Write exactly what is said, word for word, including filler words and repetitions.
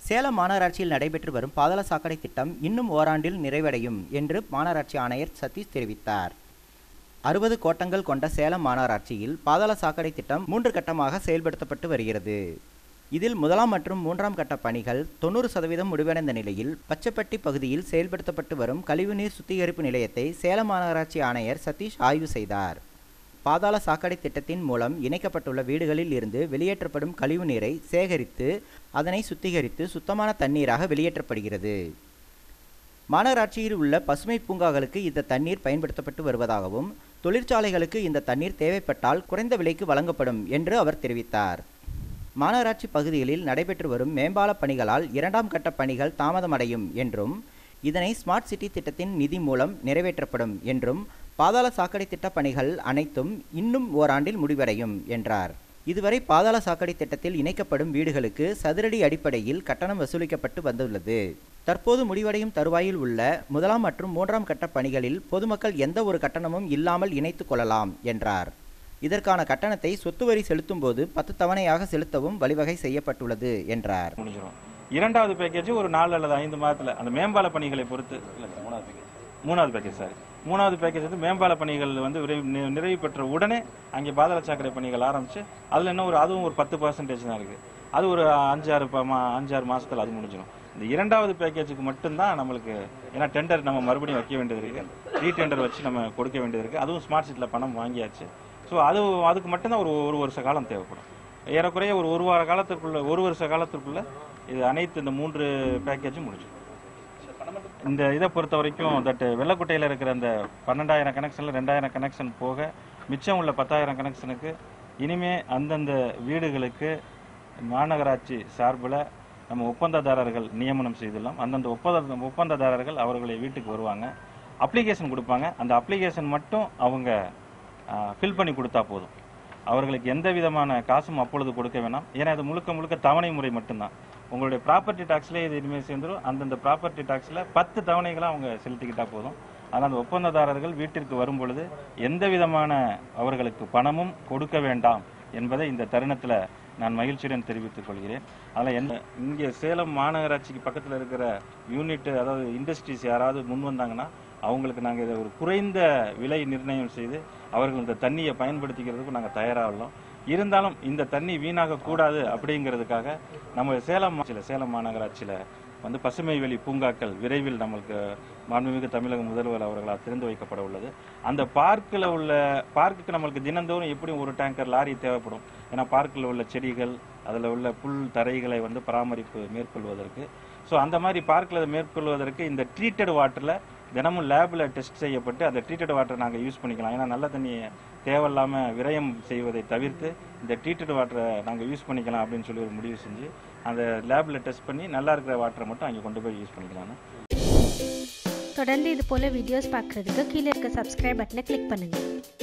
சேலம் மாநகராட்சியில் நடைபெற்று வரும் பாதாள சாக்கடை திட்டம் இன்னும் ஓராண்டில் நிறைவடையும் என்று மாநகராட்சி ஆணையர் சதீஷ் தெரிவித்தார். அறுபது கோட்டங்கள் கொண்ட சேலம் மாநகராட்சியில் பாதாள சாக்கடை திட்டம் மூன்று கட்டமாக செயல்படுத்தப்பட்டு வருகிறது. இதில் முதலாம் மற்றும் மூன்றாம் கட்ட பணிகள் தொண்ணூறு சதவீதம் முடிவடைந்த நிலையில் பச்சப்பட்டி பகுதியில் செயல்படுத்தப்பட்டு வரும் கழிவுநீர் சுத்திகரிப்பு நிலையத்தை சேலம் மாநகராட்சி ஆணையர் சதீஷ் ஆய்வு செய்தார். பாதாள சாக்கடை திட்டத்தின் மூலம் இணைக்கப்பட்டுள்ள வீடுகளில் இருந்து வெளியேற்றப்படும் கழிவு நீரை சேகரித்து அதனை சுத்திகரித்து சுத்தமான தண்ணீராக வெளியேற்றப்படுகிறது. மாநகராட்சியில் உள்ள பசுமை பூங்காக்களுக்கு இந்த தண்ணீர் பயன்படுத்தப்பட்டு வருவதாகவும் தொழிற்சாலைகளுக்கு இந்த தண்ணீர் தேவைப்பட்டால் குறைந்த விலைக்கு வழங்கப்படும் என்று அவர் தெரிவித்தார். மாநகராட்சி பகுதிகளில் நடைபெற்று வரும் மேம்பால பணிகளால் இரண்டாம் கட்ட பணிகள் தாமதமடையும் என்றும் இதனை ஸ்மார்ட் சிட்டி திட்டத்தின் நிதி மூலம் நிறைவேற்றப்படும் என்றும் பாதாள சாக்கடை திட்ட பணிகள் அனைத்தும் இன்னும் ஓராண்டில் முடிவடையும் என்றார். இதுவரை பாதாள சாக்கடை திட்டத்தில் இணைக்கப்படும் வீடுகளுக்கு சதுரடி அடிப்படையில் கட்டணம் வசூலிக்கப்பட்டு வந்துள்ளது. தற்போது முடிவடையும் தருவாயில் உள்ள முதலாம் மற்றும் மூன்றாம் கட்ட பணிகளில் பொதுமக்கள் எந்த ஒரு கட்டணமும் இல்லாமல் இணைத்து கொள்ளலாம் என்றார். இதற்கான கட்டணத்தை சொத்து வரி செலுத்தும் போது பத்து தவணையாக செலுத்தவும் வழிவகை செய்யப்பட்டுள்ளது என்றார். இரண்டாவது பேக்கேஜ் ஒரு நாலு அல்லது ஐந்து மாதத்துல அந்த மேம்பால பணிகளை பொறுத்து மூணாவது பேக்கேஜ் சார் மூணாவது பேக்கேஜ் வந்து மேம்பால பணிகள் வந்து நிறைவு பெற்ற உடனே அங்கே பாதாள சாக்கடை பணிகள் ஆரம்பிச்சு அதுல என்ன ஒரு அதுவும் ஒரு பத்து பர்சன்டேஜ் தான் இருக்கு. அது ஒரு அஞ்சாறு அஞ்சாறு மாசத்துல அது முடிஞ்சிடும். இந்த இரண்டாவது பேக்கேஜுக்கு மட்டும்தான் நம்மளுக்கு ஏன்னா டெண்டர் நம்ம மறுபடியும் வைக்க வேண்டியது இருக்கு, ரீ டெண்டர் வச்சு நம்ம கொடுக்க வேண்டியது இருக்கு. அதுவும் ஸ்மார்ட் சிட்டில பணம் வாங்கியாச்சு. ஸோ அது அதுக்கு மட்டும்தான் ஒரு ஒரு வருஷ காலம் தேவைப்படும். ஏறக்குறைய ஒரு ஒரு வார காலத்திற்குள்ள ஒரு வருஷ காலத்திற்குள்ள இது அனைத்து இந்த மூன்று பேக்கேஜும் முடிஞ்சிடும். இந்த இதை பொறுத்த வரைக்கும் தட் வெள்ளக்குட்டையில் இருக்கிற அந்த பன்னெண்டாயிரம் கனெக்ஷன்ல ரெண்டாயிரம் கனெக்ஷன் போக மிச்சம் உள்ள பத்தாயிரம் கனெக்ஷனுக்கு இனிமே அந்தந்த வீடுகளுக்கு மாநகராட்சி சார்பில் நம்ம ஒப்பந்ததாரர்கள் நியமனம் செய்துள்ளோம். அந்தந்த ஒப்பந்த ஒப்பந்ததாரர்கள் அவர்களை வீட்டுக்கு வருவாங்க, அப்ளிகேஷன் கொடுப்பாங்க. அந்த அப்ளிகேஷன் மட்டும் அவங்க ஃபில் பண்ணி கொடுத்தா போதும். அவர்களுக்கு எந்த விதமான காசும் அப்பொழுது கொடுக்க வேணாம். ஏன்னா அது முழுக்க முழுக்க தவணை முறை மட்டும்தான். உங்களுடைய ப்ராப்பர்ட்டி டாக்ஸ்லேயே இது இனிமேல் சேர்ந்துடும். அந்தந்த ப்ராப்பர்ட்டி டாக்ஸில் பத்து தவணைகளாக அவங்க செலுத்திக்கிட்டா போதும். ஆனால் அந்த ஒப்பந்ததாரர்கள் வீட்டிற்கு வரும் பொழுது எந்த விதமான அவர்களுக்கு பணமும் கொடுக்க வேண்டாம் என்பதை இந்த தருணத்தில் நான் மகிழ்ச்சியுடன் தெரிவித்துக் கொள்கிறேன். அதில் என்ன இங்கே சேலம் மாநகராட்சிக்கு பக்கத்தில் இருக்கிற யூனிட் அதாவது இண்டஸ்ட்ரீஸ் யாராவது முன் வந்தாங்கன்னா அவங்களுக்கு நாங்கள் இதை ஒரு குறைந்த விலை நிர்ணயம் செய்து அவர்கள் இந்த தண்ணியை பயன்படுத்திக்கிறதுக்கு நாங்கள் தயாராகலாம். இருந்தாலும் இந்த தண்ணி வீணாக கூடாது அப்படிங்கிறதுக்காக நம்ம சேலம் சேலம் மாநகராட்சியில் வந்து பசுமை வெளி பூங்காக்கள் விரைவில் நம்மளுக்கு மாண்புமிகு தமிழக முதல்வர் அவர்களால் திறந்து வைக்கப்பட உள்ளது. அந்த பார்க்கில் உள்ள பார்க்குக்கு நம்மளுக்கு தினந்தோறும் எப்படியும் ஒரு டேங்கர் லாரி தேவைப்படும். ஏன்னா பார்க்கில் உள்ள செடிகள் அதில் உள்ள புல் தரைகளை வந்து பராமரிப்பு மேற்கொள்வதற்கு. ஸோ அந்த மாதிரி பார்க்கில் மேற்கொள்வதற்கு இந்த ட்ரீட்டட் வாட்டரில் தினமும் லேபில் டெஸ்ட் செய்யப்பட்டு அந்த ட்ரீட்டட் வாட்டரை நாங்கள் யூஸ் பண்ணிக்கலாம். ஏன்னா நல்ல தண்ணியை தேவையில்லாமல் விரயம் செய்வதை தவிர்த்து இந்த ட்ரீட்டட் வாட்டரை நாங்கள் யூஸ் பண்ணிக்கலாம் அப்படின்னு சொல்லி ஒரு முடிவு செஞ்சு அந்த லேபில் டெஸ்ட் பண்ணி நல்லா இருக்கிற வாட்டரை மட்டும் அங்கே கொண்டு போய் யூஸ் பண்ணிக்கலாம். தொடர்ந்து இது போல வீடியோஸ் பார்க்குறதுக்கு கீழே இருக்க சப்ஸ்கிரைப் பட்டனை கிளிக் பண்ணுங்கள்.